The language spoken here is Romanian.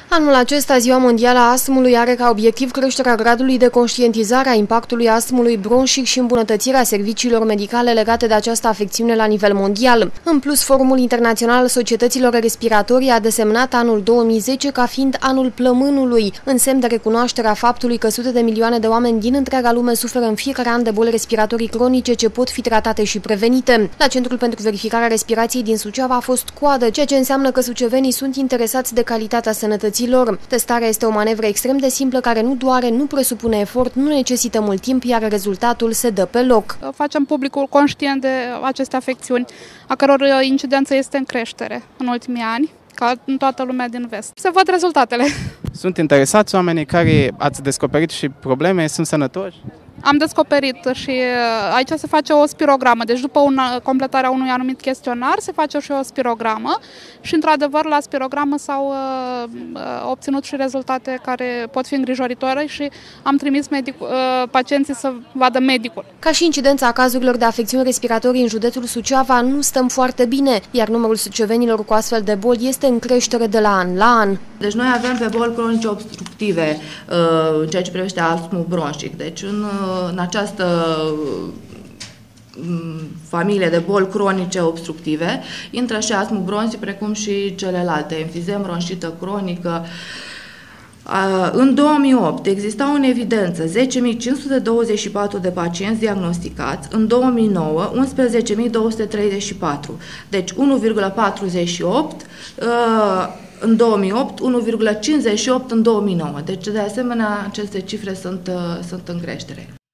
Anul acesta, Ziua Mondială a Astmului are ca obiectiv creșterea gradului de conștientizare a impactului astmului bronșic și îmbunătățirea serviciilor medicale legate de această afecțiune la nivel mondial. În plus, Forumul Internațional al Societăților Respiratorii a desemnat anul 2010 ca fiind anul plămânului, în semn de recunoaștere a faptului că sute de milioane de oameni din întreaga lume suferă în fiecare an de boli respiratorii cronice ce pot fi tratate și prevenite. La Centrul pentru Verificarea Respirației din Suceava a fost coadă, ceea ce înseamnă că sucevenii sunt interesați de calitatea sănătății lor. Testarea este o manevră extrem de simplă care nu doare, nu presupune efort, nu necesită mult timp, iar rezultatul se dă pe loc. Facem publicul conștient de aceste afecțiuni, a căror incidență este în creștere în ultimii ani, ca în toată lumea din vest. Se văd rezultatele. Sunt interesați oamenii care ați descoperit și probleme, sunt sănătoși? Am descoperit și aici se face o spirogramă, deci după completarea unui anumit chestionar se face și o spirogramă și într-adevăr la spirogramă s-au obținut și rezultate care pot fi îngrijorătoare și am trimis pacienții să vadă medicul. Ca și incidența cazurilor de afecțiuni respiratorii în județul Suceava, nu stăm foarte bine, iar numărul sucevenilor cu astfel de boli este în creștere de la an la an. Deci noi avem pe boli cronice obstructive în ceea ce privește astmul bronșic. Deci în această familie de boli cronice obstructive intră și astmul bronșic, precum și celelalte, enfizem, bronșită cronică. În 2008 exista în evidență 10.524 de pacienți diagnosticați, în 2009 11.234, deci 1,48 în 2008, 1,58 în 2009. Deci, de asemenea, aceste cifre sunt în creștere.